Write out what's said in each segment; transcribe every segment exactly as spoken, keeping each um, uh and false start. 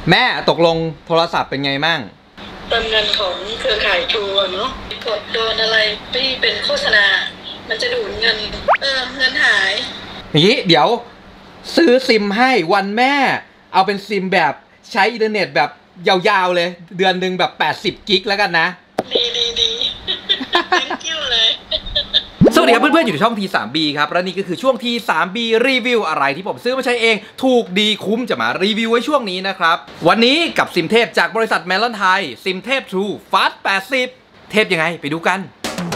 แม่ตกลงโทรศัพท์เป็นไงมั่งเติมเงินของเครือข่ายทรูเนาะกดโดนอะไรที่เป็นโฆษณามันจะดูดเงินเออเงินหายนี้เดี๋ยวซื้อซิมให้วันแม่เอาเป็นซิมแบบใช้อินเทอร์เน็ตแบบยาวๆเลยเดือนหนึ่งแบบแปดสิบกิกแล้วกันนะดีดีดี thank you เลยสวัสดีครับเพื่อนๆอยู่ในช่อง ที ทรี บี ครับและนี่ก็คือช่วง ที ทรี บี รีวิวอะไรที่ผมซื้อมาใช้เองถูกดีคุ้มจะมารีวิวไว้ช่วงนี้นะครับวันนี้กับซิมเทพจากบริษัทเมลอนไทยซิมเทพ True Fast แปดสิบเทพยังไงไปดูกัน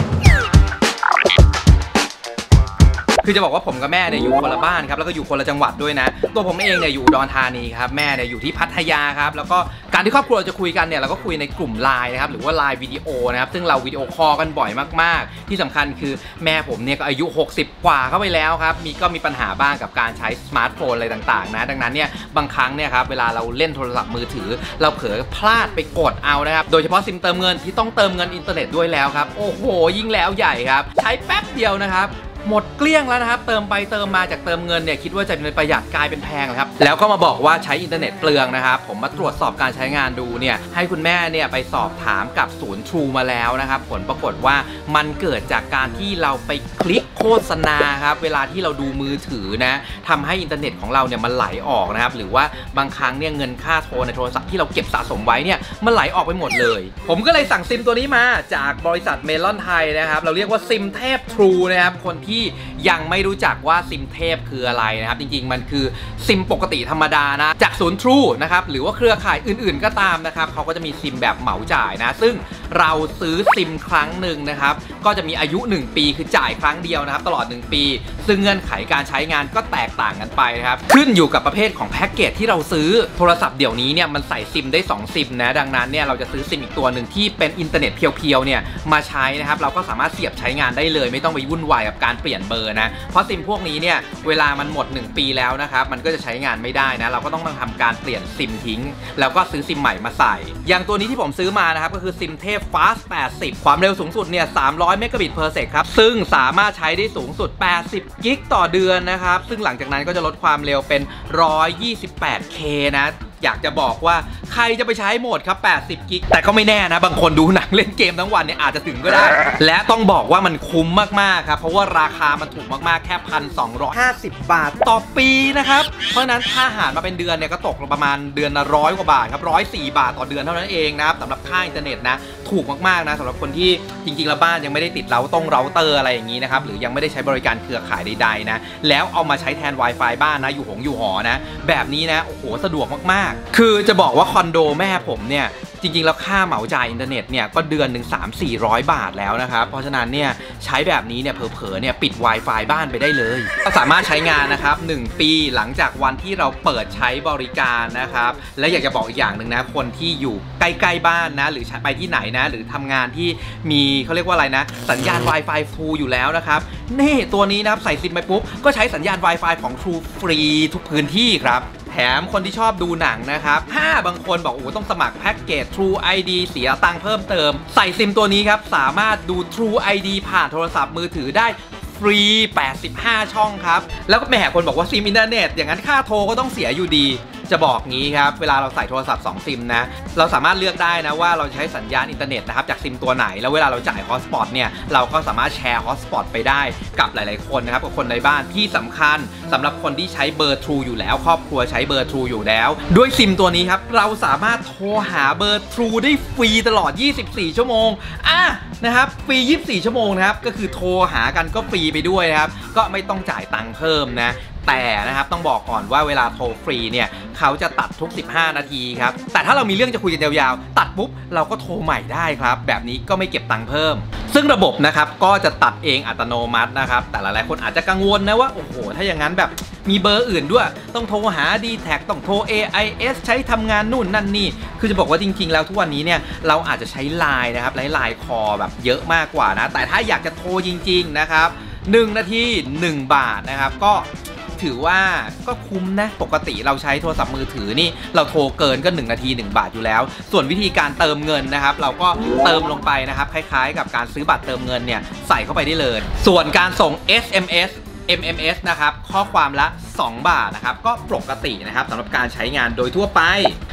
คือจะบอกว่าผมกับแม่เนี่ยอยู่คนละบ้านครับแล้วก็อยู่คนละจังหวัดด้วยนะตัวผมเองเนี่ยอยู่อุดรธานีครับแม่เนี่ยอยู่ที่พัทยาครับแล้วก็การที่ครอบครัวจะคุยกันเนี่ยเราก็คุยในกลุ่มไลน์นะครับหรือว่าไลน์วิดีโอนะครับซึ่งเราวิดีโอคอลกันบ่อยมากๆที่สำคัญคือแม่ผมเนี่ยก็อายุหกสิบกว่าเข้าไปแล้วครับมีก็มีปัญหาบ้างกับการใช้สมาร์ทโฟนอะไรต่างๆนะดังนั้นเนี่ยบางครั้งเนี่ยครับเวลาเราเล่นโทรศัพท์มือถือเราเผลอพลาดไปกดเอานะครับโดยเฉพาะซิมเติมเงินที่ต้องเติมเงินอินเทอร์เน็ตด้วยแล้วครับโอ้โหยิ่งแล้วใหญ่ครับใช้แป๊บเดียวนะครับหมดเกลี้ยงแล้วนะครับเติมไปเติมมาจากเติมเงินเนี่ยคิดว่าจะเป็นประหยัดกลายเป็นแพงครับแล้วก็มาบอกว่าใช้อินเทอร์เน็ตเปลืองนะครับผมมาตรวจสอบการใช้งานดูเนี่ยให้คุณแม่เนี่ยไปสอบถามกับศูนย์ True มาแล้วนะครับผลปรากฏว่ามันเกิดจากการที่เราไปคลิกโฆษณาครับเวลาที่เราดูมือถือนะทำให้อินเทอร์เน็ตของเราเนี่ยมันไหลออกนะครับหรือว่าบางครั้งเนี่ยเงินค่าโทรในโทรศัพท์ที่เราเก็บสะสมไว้เนี่ยมันไหลออกไปหมดเลยผมก็เลยสั่งซิมตัวนี้มาจากบริษัทเมลอนไทยนะครับเราเรียกว่าซิมเทพ True นะครับคนที่ยังไม่รู้จักว่าซิมเทพคืออะไรนะครับจริงๆมันคือซิมปกติธรรมดานะจากศูนย์ True นะครับหรือว่าเครือข่ายอื่นๆก็ตามนะครับเขาก็จะมีซิมแบบเหมาจ่ายนะซึ่งเราซื้อซิมครั้งหนึ่งนะครับก็จะมีอายุหนึ่งปีคือจ่ายครั้งเดียวนะครับตลอดหนึ่งปีซึ่งเงื่อนไขการใช้งานก็แตกต่างกันไปนะครับขึ้นอยู่กับประเภทของแพ็กเกจที่เราซื้อโทรศัพท์เดี๋ยวนี้เนี่ยมันใส่ซิมได้สองซิมนะดังนั้นเนี่ยเราจะซื้อซิมอีกตัวหนึ่งที่เป็นอินเทอร์เน็ตเพียวๆเนี่ยมาใช้นะครับเราก็สามารถเสียบใช้งานได้เลยไม่ต้องไปวุ่นวายกับการเปลี่ยนเบอร์นะเพราะซิมพวกนี้เนี่ยเวลามันหมดหนึ่งปีแล้วนะครับมันก็จะใช้งานไม่ได้นะเราก็ต้องมาทำการเปลี่ยนซิมทิ้งแล้วก็ซื้อซิมใหม่มาใส่อย่างตัวนี้ที่ผมซื้อมานะครับก็คือซิมเทพ Fast แปดสิบความเร็วสูงสุดเนี่ยสามร้อยเมกะบิต per sec ครับซึ่งสามารถใช้ได้สูงสุดแปดสิบกิกต่อเดือนนะครับซึ่งหลังจากนั้นก็จะลดความเร็วเป็นหนึ่งร้อยยี่สิบแปดเคนะอยากจะบอกว่าใครจะไปใช้โหมดครับแปดสิบกิกแต่ก็ไม่แน่นะบางคนดูหนังเล่นเกมทั้งวันเนี่ยอาจจะถึงก็ได้และต้องบอกว่ามันคุ้มมากๆครับเพราะว่าราคามันถูกมากๆแค่ หนึ่งพันสองร้อยห้าสิบ บาทต่อปีนะครับเพราะนั้นถ้าหารมาเป็นเดือนเนี่ยก็ตกประมาณเดือนละร้อยกว่าบาทครับหนึ่งร้อยสี่บาทต่อเดือนเท่านั้นเองนะครับสำหรับค่าอินเทอร์เน็ตนะถูกมากๆนะสำหรับคนที่จริงๆแล้วบ้านยังไม่ได้ติดเราต้องเราเตอร์อะไรอย่างนี้นะครับหรือยังไม่ได้ใช้บริการเครือข่ายใดๆนะแล้วเอามาใช้แทน Wi-Fi บ้านนะอยู่หงอยู่หอนะแบบนี้นะโอ้โหสะดวกมากๆคือจะบอกว่าคอนโดแม่ผมเนี่ยจริงๆแล้วค่าเหมาจ่ายอินเทอร์เน็ตเนี่ยก็เดือนหนึ่ง สามถึงสี่ร้อย บาทแล้วนะครับเพราะฉะนั้นเนี่ยใช้แบบนี้เนี่ยเผลอๆเนี่ยปิด Wi-Fi บ้านไปได้เลยก็สามารถใช้งานนะครับหนึ่งปีหลังจากวันที่เราเปิดใช้บริการนะครับและอยากจะบอกอีกอย่างหนึ่งนะคนที่อยู่ใกล้ๆบ้านนะหรือไปที่ไหนนะหรือทำงานที่มีเขาเรียกว่าอะไรนะสัญญาณ Wi-Fi True อยู่แล้วนะครับนี่ตัวนี้นะครับใส่ซิมไปปุ๊บก็ใช้สัญญาณ Wi-Fi ของ True ฟรีทุกพื้นที่ครับแถมคนที่ชอบดูหนังนะครับถ้าบางคนบอกโอ้ต้องสมัครแพ็กเกจ True ไอ ดี เสียตังค์เพิ่มเติมใส่ซิมตัวนี้ครับสามารถดู True ไอ ดี ผ่านโทรศัพท์มือถือได้ฟรีแปดสิบห้าช่องครับแล้วก็แหมคนบอกว่าซิมอินเทอร์เน็ตอย่างนั้นค่าโทรก็ต้องเสียอยู่ดีจะบอกงี้ครับเวลาเราใส่โทรศัพท์สองซิมนะเราสามารถเลือกได้นะว่าเราใช้สัญญาณอินเทอร์เน็ตนะครับจากซิมตัวไหนแล้วเวลาเราจ่ายฮอตสปอตเนี่ยเราก็สามารถแชร์ฮอตสปอตไปได้กับหลายๆคนนะครับกับคนในบ้านที่สำคัญสำหรับคนที่ใช้เบอร์ True อยู่แล้วครอบครัวใช้เบอร์ True อยู่แล้วด้วยซิมตัวนี้ครับเราสามารถโทรหาเบอร์ True ได้ฟรีตลอดยี่สิบสี่ชั่วโมงอ่ะนะครับฟรียี่สิบสี่ชั่วโมงนะครับก็คือโทรหากันก็ฟรีไปด้วยนะครับก็ไม่ต้องจ่ายตังค์เพิ่มนะแต่นะครับต้องบอกก่อนว่าเวลาโทรฟรีเนี่ยเขาจะตัดทุกสิบห้านาทีครับแต่ถ้าเรามีเรื่องจะคุยกันยาวๆตัดปุ๊บเราก็โทรใหม่ได้ครับแบบนี้ก็ไม่เก็บตังค์เพิ่มซึ่งระบบนะครับก็จะตัดเองอัตโนมัตินะครับแต่หลายๆคนอาจจะกังวลนะว่าโอ้โหถ้าอย่างนั้นแบบมีเบอร์อื่นด้วยต้องโทรหา ดี แท็ก ต้องโทร เอ ไอ เอส ใช้ทำงานนู่นนั่นนี่คือจะบอกว่าจริงๆแล้วทุกวันนี้เนี่ยเราอาจจะใช้ไลน์นะครับไลน์คอแบบเยอะมากกว่านะแต่ถ้าอยากจะโทรจริงๆนะครับหนึ่งนาทีหนึ่งบาทนะครับก็ถือว่าก็คุ้มนะปกติเราใช้โทรศัพท์มือถือนี่เราโทรเกินก็หนึ่งนาทีหนึ่งบาทอยู่แล้วส่วนวิธีการเติมเงินนะครับเราก็เติมลงไปนะครับคล้ายๆกับการซื้อบัตรเติมเงินเนี่ยใส่เข้าไปได้เลยส่วนการส่ง เอส เอ็ม เอส เอ็ม เอ็ม เอส นะครับข้อความละสองบาทนะครับก็ปกตินะครับสำหรับการใช้งานโดยทั่วไป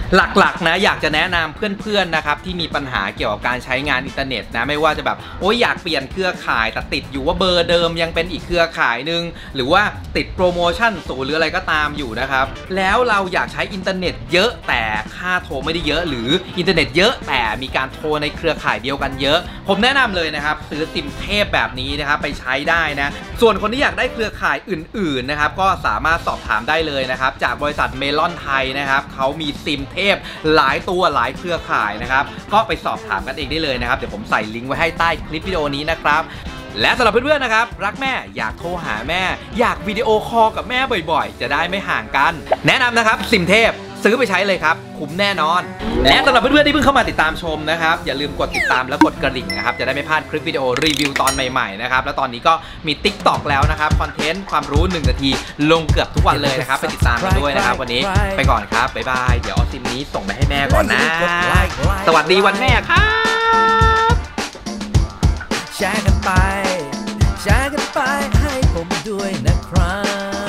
หลักๆนะอยากจะแนะนำเพื่อนๆนะครับที่มีปัญหาเกี่ยวกับการใช้งานอินเทอร์เน็ตนะไม่ว่าจะแบบโอ้ยอยากเปลี่ยนเครือข่ายแต่ติดอยู่ว่าเบอร์เดิมยังเป็นอีกเครือข่ายหนึ่งหรือว่าติดโปรโมชั่นศูนย์หรืออะไรก็ตามอยู่นะครับแล้วเราอยากใช้อินเทอร์เน็ตเยอะแต่ค่าโทรไม่ได้เยอะหรืออินเทอร์เน็ตเยอะแต่มีการโทรในเครือข่ายเดียวกันเยอะผมแนะนำเลยนะครับซื้อซิมเทพแบบนี้นะครับไปใช้ได้นะส่วนคนที่อยากได้เครือข่ายอื่นๆนะครับก็สามารถสอบถามได้เลยนะครับจากบริษัทเมลอนไทยนะครับเขามีซิมเทพหลายตัวหลายเครือข่ายนะครับก็ไปสอบถามกันเองได้เลยนะครับเดี๋ยวผมใส่ลิงก์ไว้ให้ใต้คลิปวิดีโอนี้นะครับและสำหรับเพื่อนๆนะครับรักแม่อยากโทรหาแม่อยากวิดีโอคอลกับแม่บ่อยๆจะได้ไม่ห่างกันแนะนำนะครับซิมเทพซื้อไปใช้เลยครับคุ้มแน่นอนและสำหรับเพื่อนๆที่เพิ่งเข้ามาติดตามชมนะครับอย่าลืมกดติดตามและกดกระดิ่งนะครับจะได้ไม่พลาดคลิปวิดีโอรีวิวตอนใหม่ๆนะครับแล้วตอนนี้ก็มี ติ๊กต็อก แล้วนะครับคอนเทนต์ความรู้หนึ่งนาทีลงเกือบทุกวันเลยนะครับไปติดตามกันด้วยนะครับวันนี้ไปก่อนครับบ๊ายบายเดี๋ยวเอาซิมนี้ส่งไปให้แม่ก่อนนะสวัสดีวันแม่ครับแชร์กันไปแชร์กันไปให้ผมด้วยนะครับ